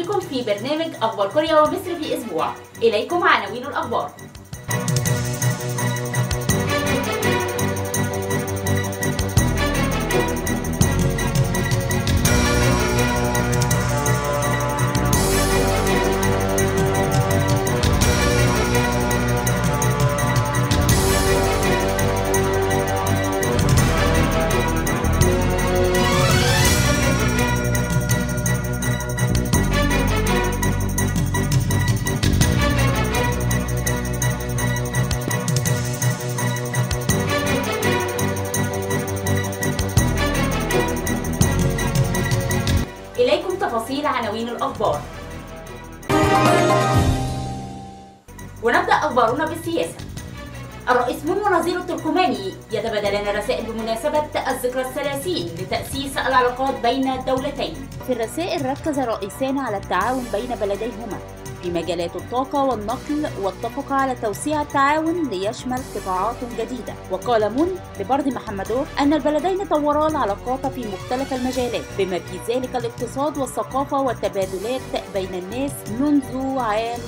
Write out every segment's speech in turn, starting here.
بكم في برنامج أخبار كوريا ومصر في أسبوع. إليكم عناوين الأخبار. إليكم تفاصيل عناوين الأخبار. ونبدأ أخبارنا بالسياسة. الرئيس مون ونظيره التركماني يتبادلان رسائل بمناسبة الذكرى الثلاثين لتأسيس العلاقات بين الدولتين. في الرسائل ركز الرئيسان على التعاون بين بلديهما في مجالات الطاقة والنقل، واتفقا على توسيع التعاون ليشمل قطاعات جديدة. وقال مون لبرد محمدوف أن البلدين طورا العلاقات في مختلف المجالات بما في ذلك الاقتصاد والثقافة والتبادلات بين الناس منذ عام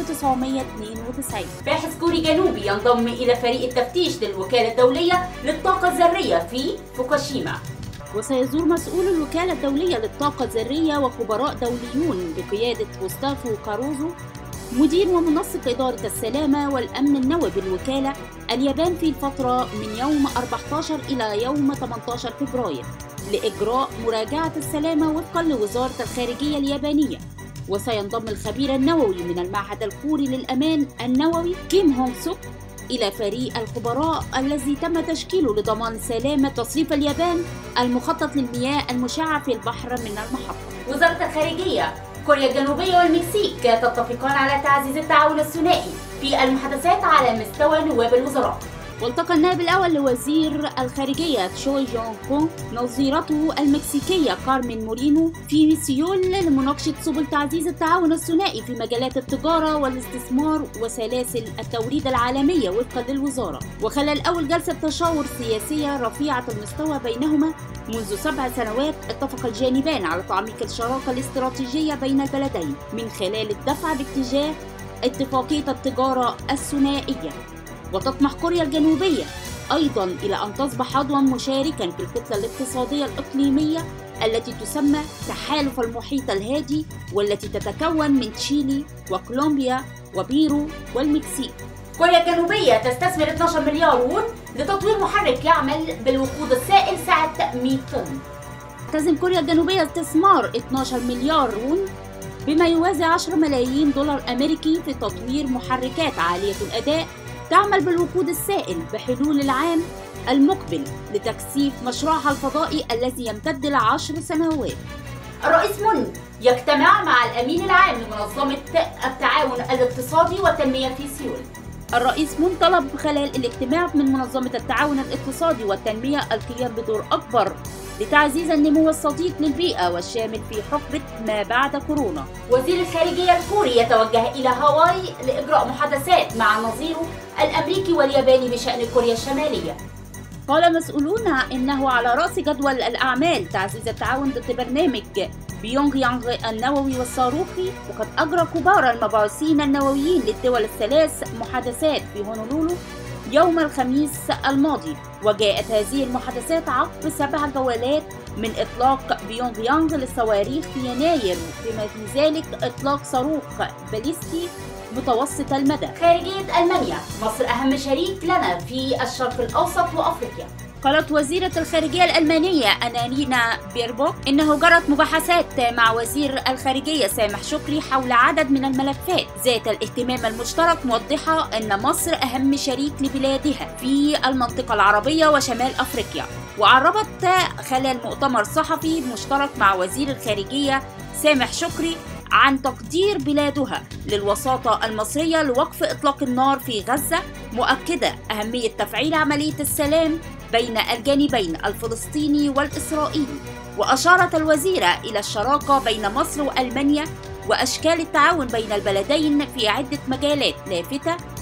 1992. باحث كوري جنوبي ينضم إلى فريق التفتيش للوكالة الدولية للطاقة الذرية في فوكوشيما. وسيزور مسؤول الوكالة الدولية للطاقة الذرية وخبراء دوليون بقيادة غوستافو كاروزو مدير ومنسق إدارة السلامة والأمن النووي بالوكالة اليابان في الفترة من يوم 14 إلى يوم 18 فبراير لإجراء مراجعة السلامة وفقا لوزارة الخارجية اليابانية. وسينضم الخبير النووي من المعهد الكوري للأمان النووي كيم هونغ سوك إلى فريق الخبراء الذي تم تشكيله لضمان سلامة تصريف اليابان المخطط للمياه المشعة في البحر من المحطة. وزارة الخارجية كوريا الجنوبية والمكسيك تتفقان على تعزيز التعاون الثنائي في المحادثات على مستوى نواب الوزراء. والتقى النائب الأول لوزير الخارجية تشوي جونغ كونغ نظيرته المكسيكية كارمين مورينو في سيول لمناقشة سبل تعزيز التعاون الثنائي في مجالات التجارة والاستثمار وسلاسل التوريد العالمية وفقا للوزارة. وخلال أول جلسة تشاور سياسية رفيعة المستوى بينهما منذ 7 سنوات اتفق الجانبان على تعميق الشراكة الاستراتيجية بين البلدين من خلال الدفع باتجاه اتفاقية التجارة الثنائية. وتطمح كوريا الجنوبية أيضاً إلى أن تصبح عضواً مشاركاً في الكتلة الاقتصادية الإقليمية التي تسمى تحالف المحيط الهادي، والتي تتكون من تشيلي وكولومبيا وبيرو والمكسيك. كوريا الجنوبية تستثمر 12 مليار وون لتطوير محرك يعمل بالوقود السائل سعة 100 طن. تلتزم كوريا الجنوبية استثمار 12 مليار وون بما يوازي 10 ملايين دولار أمريكي في تطوير محركات عالية الأداء تعمل بالوقود السائل بحلول العام المقبل لتكثيف مشروعها الفضائي الذي يمتد ل10 سنوات. الرئيس مون يجتمع مع الأمين العام لمنظمة التعاون الاقتصادي والتنمية في سيول. الرئيس مون طلب خلال الاجتماع من منظمة التعاون الاقتصادي والتنمية القيام بدور أكبر لتعزيز النمو الصديق للبيئة والشامل في حقبة ما بعد كورونا. وزير الخارجية الكوري يتوجه إلى هاواي لإجراء محادثات مع نظيره الأمريكي والياباني بشأن كوريا الشمالية. قال مسؤولون إنه على رأس جدول الأعمال تعزيز التعاون ضد برنامج بيونغ يانغ النووي والصاروخي. وقد أجرى كبار المبعوثين النوويين للدول الثلاث محادثات في هونولولو يوم الخميس الماضي، وجاءت هذه المحادثات عقب 7 جولات من إطلاق بيونغ يانغ للصواريخ في يناير، بما في ذلك إطلاق صاروخ باليستي متوسط المدى. خارجية ألمانيا: مصر أهم شريك لنا في الشرق الأوسط وأفريقيا. قالت وزيرة الخارجية الألمانية أنالينا بيربوك إنه جرت مباحثات مع وزير الخارجية سامح شكري حول عدد من الملفات ذات الاهتمام المشترك، موضحة أن مصر أهم شريك لبلادها في المنطقة العربية وشمال أفريقيا. وعربت خلال مؤتمر صحفي مشترك مع وزير الخارجية سامح شكري عن تقدير بلادها للوساطة المصرية لوقف إطلاق النار في غزة، مؤكدة أهمية تفعيل عملية السلام بين الجانبين الفلسطيني والإسرائيلي. وأشارت الوزيرة إلى الشراكة بين مصر وألمانيا وأشكال التعاون بين البلدين في عدة مجالات لافتة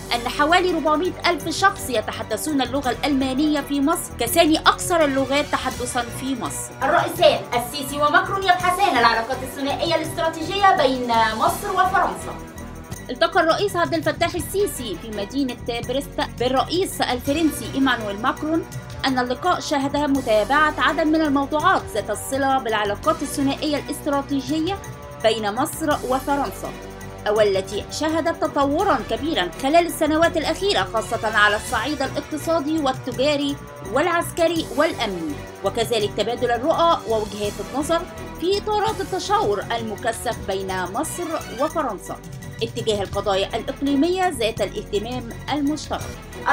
أن حوالي 400 ألف شخص يتحدثون اللغة الألمانية في مصر كثاني أكثر اللغات تحدثاً في مصر. الرئيسان السيسي وماكرون يبحثان العلاقات الثنائية الاستراتيجية بين مصر وفرنسا. التقى الرئيس عبد الفتاح السيسي في مدينة بريست بالرئيس الفرنسي إيمانويل ماكرون. أن اللقاء شهد متابعة عدد من الموضوعات ذات الصلة بالعلاقات الثنائية الاستراتيجية بين مصر وفرنسا، والتي شهدت تطوراً كبيراً خلال السنوات الأخيرة، خاصة على الصعيد الاقتصادي والتجاري والعسكري والأمني، وكذلك تبادل الرؤى ووجهات النظر في إطارات التشاور المكثف بين مصر وفرنسا اتجاه القضايا الإقليمية ذات الاهتمام المشترك.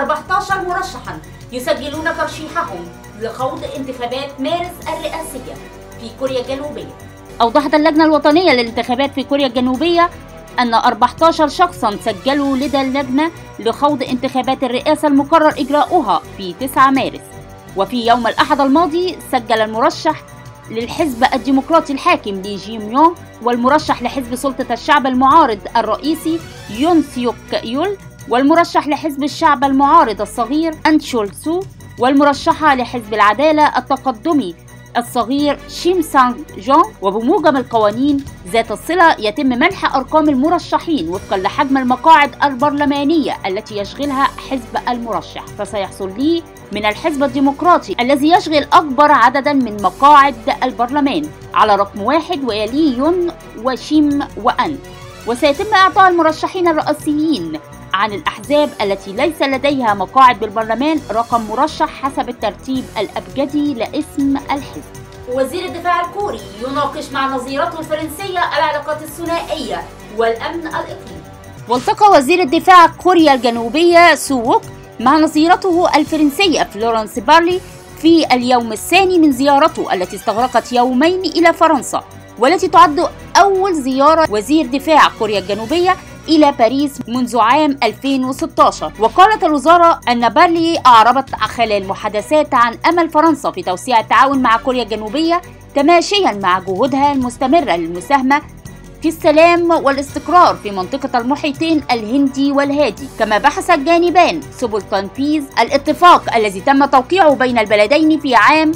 14 مرشحاً يسجلون ترشيحهم لخوض انتخابات مارس الرئاسية في كوريا الجنوبية. أوضحت اللجنة الوطنية للانتخابات في كوريا الجنوبية أن 14 شخصاً سجلوا لدى اللجنة لخوض انتخابات الرئاسة المقرر إجراؤها في 9 مارس. وفي يوم الأحد الماضي سجل المرشح للحزب الديمقراطي الحاكم لي جي ميونغ والمرشح لحزب سلطة الشعب المعارض الرئيسي يون سيوك يول والمرشح لحزب الشعب المعارض الصغير أن شول سو والمرشحة لحزب العدالة التقدمي الصغير شيم سانغ جون. وبموجب القوانين ذات الصلة يتم منح أرقام المرشحين وفقا لحجم المقاعد البرلمانية التي يشغلها حزب المرشح، فسيحصل لي من الحزب الديمقراطي الذي يشغل أكبر عددا من مقاعد البرلمان على رقم 1 ويليه يون وشيم وأن. وسيتم إعطاء المرشحين الرئاسيين عن الأحزاب التي ليس لديها مقاعد بالبرلمان رقم مرشح حسب الترتيب الأبجدي لاسم الحزب. وزير الدفاع الكوري يناقش مع نظيرته الفرنسية العلاقات الثنائية والأمن الإقليمي. والتقى وزير الدفاع كوريا الجنوبية سووك مع نظيرته الفرنسية فلورنس بارلي في اليوم الثاني من زيارته التي استغرقت يومين إلى فرنسا، والتي تعد أول زيارة وزير دفاع كوريا الجنوبية إلى باريس منذ عام 2016. وقالت الوزارة أن بارلي أعربت خلال محادثات عن أمل فرنسا في توسيع التعاون مع كوريا الجنوبية تماشيا مع جهودها المستمرة للمساهمة في السلام والاستقرار في منطقة المحيطين الهندي والهادي. كما بحث الجانبان سبل تنفيذ الاتفاق الذي تم توقيعه بين البلدين في عام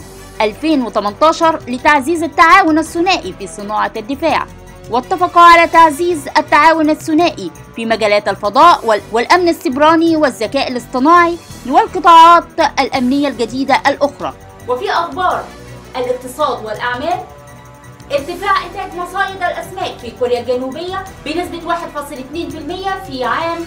2018 لتعزيز التعاون الثنائي في صناعة الدفاع، واتفقا على تعزيز التعاون الثنائي في مجالات الفضاء والأمن السيبراني والذكاء الاصطناعي والقطاعات الأمنية الجديدة الأخرى. وفي أخبار الاقتصاد والأعمال، ارتفاع إنتاج مصايد الأسماك في كوريا الجنوبية بنسبة 1.2% في عام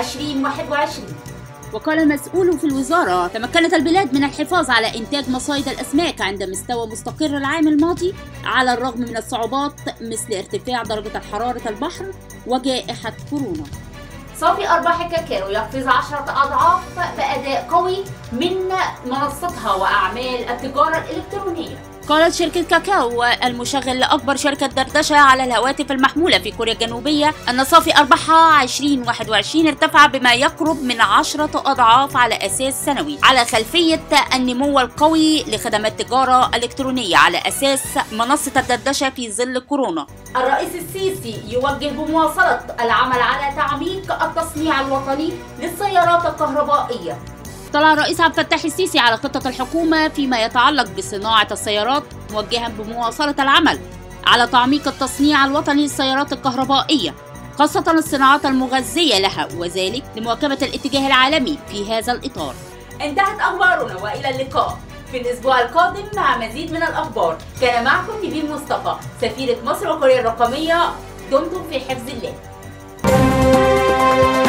2021. وقال المسؤول في الوزارة: تمكنت البلاد من الحفاظ على إنتاج مصايد الأسماك عند مستوى مستقر العام الماضي على الرغم من الصعوبات مثل ارتفاع درجة حرارة البحر وجائحة كورونا. صافي أرباح كاكاو يقفز 10 أضعاف بأداء قوي من منصتها وأعمال التجارة الإلكترونية. قالت شركة كاكاو المشغل لأكبر شركة دردشة على الهواتف المحمولة في كوريا الجنوبية أن صافي أرباحها 2021 ارتفع بما يقرب من 10 أضعاف على أساس سنوي على خلفية النمو القوي لخدمات التجارة الإلكترونية على أساس منصة الدردشة في ظل كورونا. الرئيس السيسي يوجه بمواصلة العمل على تعميق التصنيع الوطني للسيارات الكهربائية. اطلع الرئيس عبد الفتاح السيسي على خطة الحكومة فيما يتعلق بصناعة السيارات، موجها بمواصلة العمل على تعميق التصنيع الوطني للسيارات الكهربائية، خاصة الصناعات المغذية لها، وذلك لمواكبة الاتجاه العالمي في هذا الإطار. انتهت أخبارنا، وإلى اللقاء في الأسبوع القادم مع مزيد من الأخبار. كان معكم نيفين مصطفى، سفيرة مصر وكوريا الرقمية. دمتم في حفظ الله.